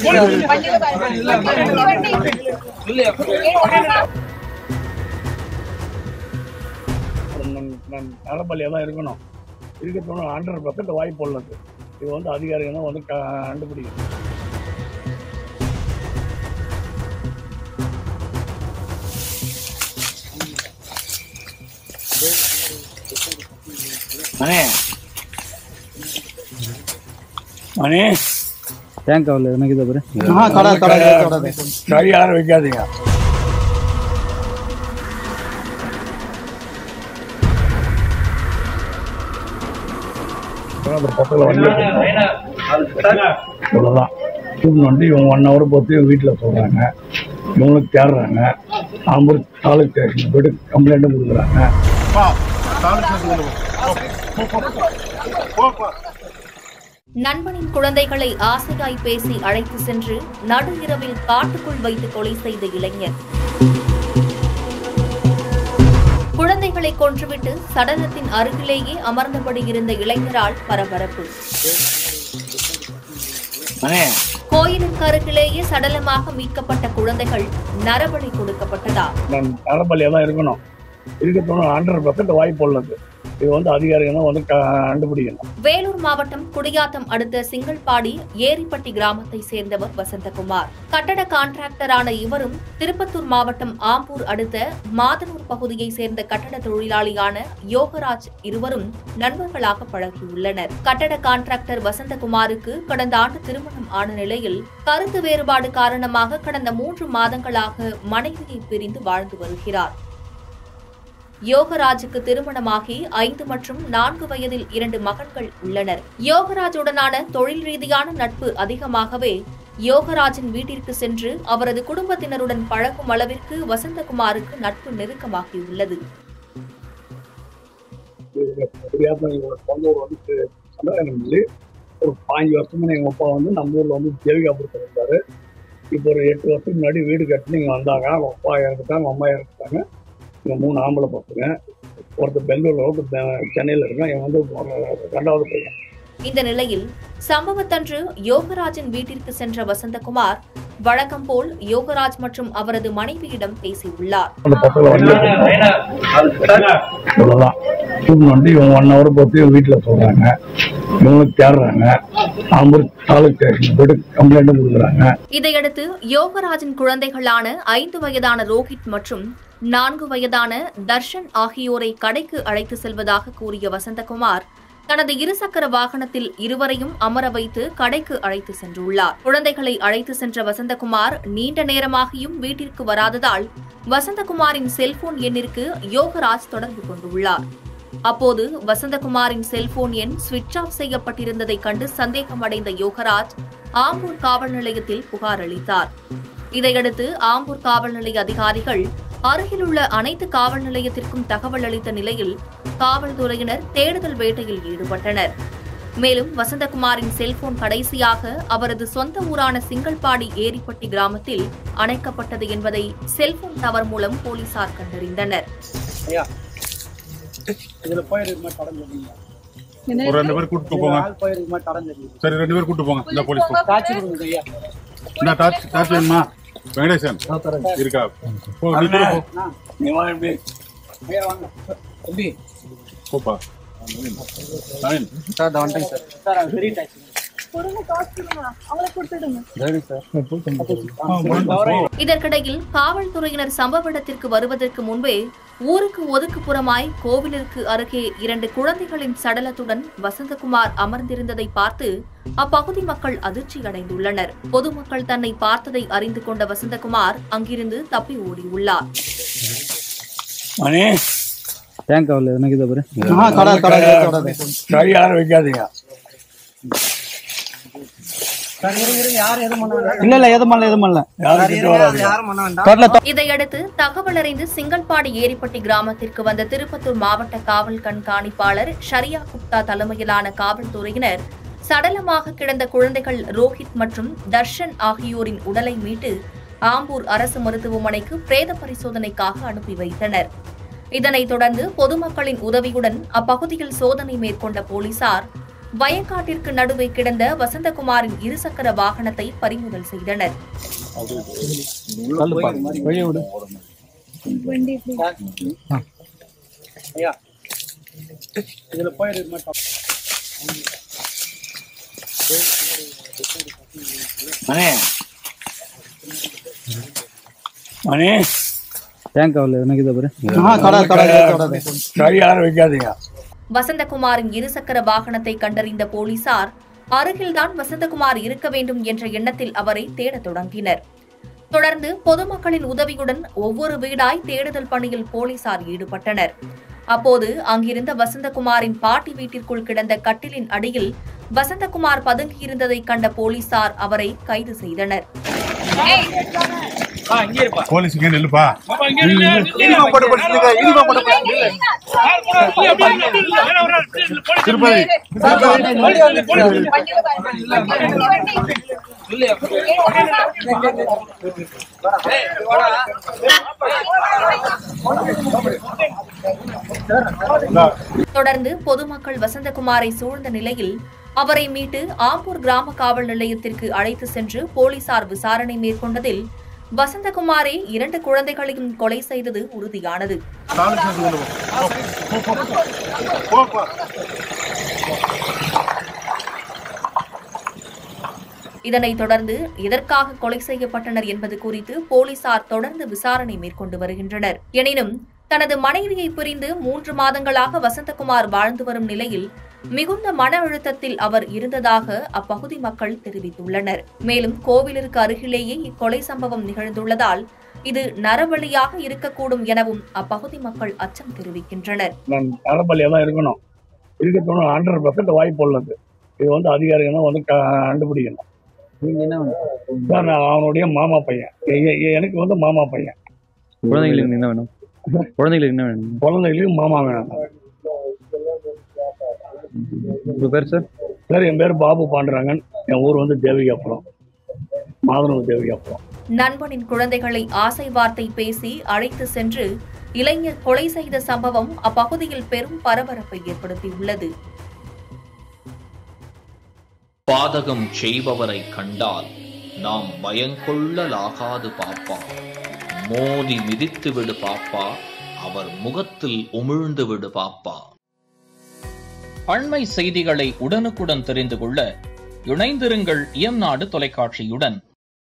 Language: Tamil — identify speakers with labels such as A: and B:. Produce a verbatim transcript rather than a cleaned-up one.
A: நரம்பலியா தான் இருக்கணும். இருக்கிறது ஹண்ட்ரட் பர்சன்ட் வாய்ப்பு உள்ளது. இது வந்து அதிகாரிகள் தான் வந்து கண்டுபிடிக்கணும். மணி மணி
B: தேங்க் கவலை எனக்கு இதை பாரு.
A: கை யாரும் வைக்காதீங்க. அவ்வளோதான். வந்து இவங்க ஒன் ஹவர் பார்த்து வீட்டில் சொல்கிறாங்க, இவங்களுக்கு தேடுறாங்க. ஆம்பூர் தாலுக் ஸ்டேஷன் போய்ட்டு கம்ப்ளைண்ட்டும் கொடுக்குறாங்க.
C: நண்பனின் குழந்தைகளை ஆசையாய் பேசி அழைத்து சென்று நடு இரவில் காட்டுக்குள் வைத்து கொலை செய்த இளைஞர். குழந்தைகளை கொன்றுவிட்டு சடலத்தின் அருகிலேயே அமர்ந்தபடி இருந்த இளைஞரால் பரபரப்பு. கோயிலுக்கு அருகிலேயே சடலமாக மீட்கப்பட்ட குழந்தைகள் நரபலி கொடுக்கப்பட்டதா?
A: நரபலியா தான் இருக்கணும். இருக்கிறது ஹண்ட்ரட் பர்சன்ட் வாய்ப்பு உள்ளது. இது வந்து அதிகாரிகள் தான் வந்து கண்டுபிடிக்கணும்.
C: வேலூர் மாவட்டம் குடியாத்தம் அடுத்த சிங்கல்பாடி ஏரிப்பட்டி கிராமத்தை சேர்ந்தவர் வசந்தகுமார். கட்டட கான்ட்ராக்டரான இவரும் திருப்பத்தூர் மாவட்டம் ஆம்பூர் அடுத்த மாதனூர் பகுதியை சேர்ந்த கட்டட தொழிலாளியான யோகராஜ் இருவரும் நண்பர்களாக பழகியுள்ளனர். கட்டட கான்ட்ராக்டர் வசந்தகுமாருக்கு கடந்த ஆண்டு திருமணம் ஆன நிலையில் கருத்து வேறுபாடு காரணமாக கடந்த மூன்று மாதங்களாக மனைவியை பிரிந்து வாழ்ந்து வருகிறார். யோகராஜுக்கு திருமணமாகி ஐந்து மற்றும் நான்கு வயதில் இரண்டு மகன்கள் உள்ளனர். யோகராஜுடனான தொழில் ரீதியான நட்பு அதிகமாகவே யோகராஜின் வீட்டிற்கு சென்று அவரது குடும்பத்தினருடன் பழகும் அளவிற்கு வசந்தகுமாருக்கு நட்பு நெருக்கமாகியுள்ளது.
A: ஒரு பாஞ்சு வருஷமா எங்க அப்பா வந்து நம்ம ஊர்ல வந்து தேவிகாபுரத்தில் இருந்தாரு. இப்போ ஒரு எட்டு வருஷத்துக்கு முன்னாடி வீடு கட்டி இங்க வந்தாங்க. அவங்க அப்பா இறந்துட்டாங்க, அம்மா இறந்துட்டாங்க. இங்கே மூணு ஆம்பளை பசங்க, ஒருத்தர் பெங்களூர்ல, ஒருத்தர் சென்னையில இருக்கான். இவன் வந்து ரெண்டாவது பையன்.
C: இந்த நிலையில் சம்பவத்தன்று யோகராஜின் வீட்டிற்கு சென்ற வசந்தகுமார் வழக்கம் போல் யோகராஜ் மற்றும் அவரது மனைவியிடம் பேசியுள்ளார்.
A: வந்து இவங்க ஒன் ஹவர் பார்த்து வீட்டுல சொல்றாங்க, இவங்களுக்கு தேடுறாங்க. ஆம்பூர் தாலுக் ஸ்டேஷன் போய்ட்டு கம்ப்ளைண்ட்டும் கொடுக்குறாங்க.
C: இதையடுத்து யோகராஜின் குழந்தைகளான ஐந்து வயதான ரோஹித் மற்றும் நான்கு வயதான தர்ஷன் ஆகியோரை கடைக்கு அழைத்து செல்வதாக கூறிய வசந்தகுமார் தனது இருசக்கர வாகனத்தில் இருவரையும் அமர வைத்து கடைக்கு அழைத்து சென்றுள்ளார். குழந்தைகளை அழைத்து சென்ற வசந்தகுமார் நீண்ட நேரமாகியும் வீட்டிற்கு வராததால் வசந்தகுமாரின் செல்போன் எண்ணிற்கு யோகராஜ் தொடர்பு கொண்டுள்ளார். அப்போது வசந்தகுமாரின் செல்போன் எண் சுவிட்ச் ஆஃப் செய்யப்பட்டிருந்ததை கண்டு சந்தேகமடைந்த யோகராஜ் ஆம்பூர் காவல் நிலையத்தில் புகார் அளித்தார். இதையடுத்து ஆம்பூர் காவல் நிலைய அதிகாரிகள் அருகிலுள்ள அனைத்து காவல் நிலையத்திற்கும் தகவல் அளித்த நிலையில் காவல்துறையினர் தேடுதல் வேட்டையில் ஈடுபட்டனர். மேலும் வசந்தகுமாரின் செல்போன் கடைசியாக அவரது சொந்த ஊரான சிங்கல்பாடி ஏரிப்பட்டி கிராமத்தில் அணைக்கப்பட்டது என்பதை செல்போன் டவர் மூலம் போலீசார் கண்டறிந்தனர்.
D: வெங்கடேசன் இருக்கா?
C: இதற்கிடையில் காவல்துறையினர் சம்பவ இடத்திற்கு வருவதற்கு முன்பே ஊருக்கு ஒதுக்குப்புறமாய் கோவிலிற்கு அருகே இரண்டு குழந்தைகளின் சடலத்துடன் வசந்தகுமார் அமர்ந்திருந்ததை பார்த்து அப்பகுதி மக்கள் அதிர்ச்சி அடைந்துள்ளனர். பொதுமக்கள் தன்னை பார்த்ததை அறிந்து கொண்ட வசந்தகுமார் அங்கிருந்து தப்பி ஓடியுள்ளார். இதையடுத்து தகவல் அறிந்து சிங்கல்பாடி ஏரிப்பட்டி கிராமத்திற்கு வந்த திருப்பத்தூர் மாவட்ட காவல் கண்காணிப்பாளர் ஷரியா குப்தா தலைமையிலான காவல்துறையினர் சடலமாக கிடந்த குழந்தைகள் ரோஹித் மற்றும் தர்ஷன் ஆகியோரின் உடலை மீட்டு ஆம்பூர் அரசு மருத்துவமனைக்கு பிரேத பரிசோதனைக்காக அனுப்பி வைத்தனர். இதனைத் தொடர்ந்து பொதுமக்களின் உதவியுடன் அப்பகுதியில் சோதனை மேற்கொண்ட போலீசார் வயக்காட்டிற்கு நடுவே கிடந்த வசந்தகுமாரின் இருசக்கர வாகனத்தை பறிமுதல் செய்தனர்.
A: மணி
B: தேங்காவில் எனக்கு இதை பாரு.
A: வைக்காதீங்க.
C: வசந்தகுமாரின் இருசக்கர வாகனத்தை கண்டறிந்த போலீசார் அருகில்தான் வசந்தகுமார் இருக்க வேண்டும் என்ற எண்ணத்தில் அவரை தேடத் தொடங்கினர். தொடர்ந்து பொதுமக்களின் உதவியுடன் ஒவ்வொரு வீடாய் தேடுதல் பணியில் போலீசார் ஈடுபட்டனர். அப்போது அங்கிருந்த வசந்தகுமாரின் பாட்டி வீட்டிற்குள் கிடந்த கட்டிலின் அடியில் வசந்தகுமார் பதுங்கியிருந்ததை கண்ட போலீசார் அவரை கைது செய்தனர்.
D: போலீஸுக்கு நில்லுப்பா.
C: தொடர்ந்து பொதுமக்கள் வசந்தகுமாரை சூழ்ந்த நிலையில் அவரை மீட்டு ஆம்பூர் கிராம காவல் நிலையத்திற்கு அழைத்து சென்று போலீசார் விசாரணை மேற்கொண்டதில் வசந்தகுமாரே இரண்டு குழந்தைகளையும் கொலை செய்தது உறுதியானது. இதனைத் தொடர்ந்து எதற்காக கொலை செய்யப்பட்டனர் என்பது குறித்து போலீசார் தொடர்ந்து விசாரணை மேற்கொண்டு வருகின்றனர். எனினும் தனது மனைவியை பிரிந்து மூன்று மாதங்களாக வசந்தகுமார் வாழ்ந்து வரும் நிலையில் மிகுந்த மன அழுத்தத்தில் அவர் இருந்ததாக அப்பகுதி மக்கள் தெரிவித்துள்ளனர். மேலும் கோவிலிற்கு அருகிலேயே இக்கொலை சம்பவம் நிகழ்ந்துள்ளதால் இது நரபலியாக இருக்கக்கூடும் எனவும் அப்பகுதி மக்கள் அச்சம் தெரிவிக்கின்றனர்.
A: நரபலியா தான் இருக்கணும், இருக்கணும் ஹண்ட்ரட் பர்சன்ட் வாய்ப்பு உள்ளது. இது வந்து அதிகாரிகள் தான் வந்து கண்டுபிடிக்கணும். அவனுடைய மாமா பையன், எனக்கு வந்து மாமா பையன்.
B: குழந்தைகளுக்கு என்ன வேணும்? குழந்தைகளுக்கு என்ன வேணும்?
A: குழந்தைகளுக்கு மாமா வேணும்.
B: உங்க பேர் சார்?
A: சார் என் பேர் பாபு பாண்டுரங்கன். என் ஊர் வந்து தேவிகாபுரம், மாதனூர் தேவிகாபுரம்.
C: நண்பனின் குழந்தைகளை ஆசை வார்த்தை பேசி அழைத்து சென்று இளைஞர் கொலை செய்த சம்பவம் அப்பகுதியில் பெரும் பரபரப்பை ஏற்படுத்தியுள்ளது.
E: பாதகம் செய்பவரை கண்டால் நாம் பயங்கொள்ளலாகாது பாப்பா. மோதி மிதித்து விடு பாப்பா, அவர் முகத்தில் உமிழ்ந்து விடு பாப்பா. அண்மை செய்திகளை உடனுக்குடன் தெரிந்து கொள்ள இணைந்திருங்கள் இயம்நாடு தொலைக்காட்சியுடன்.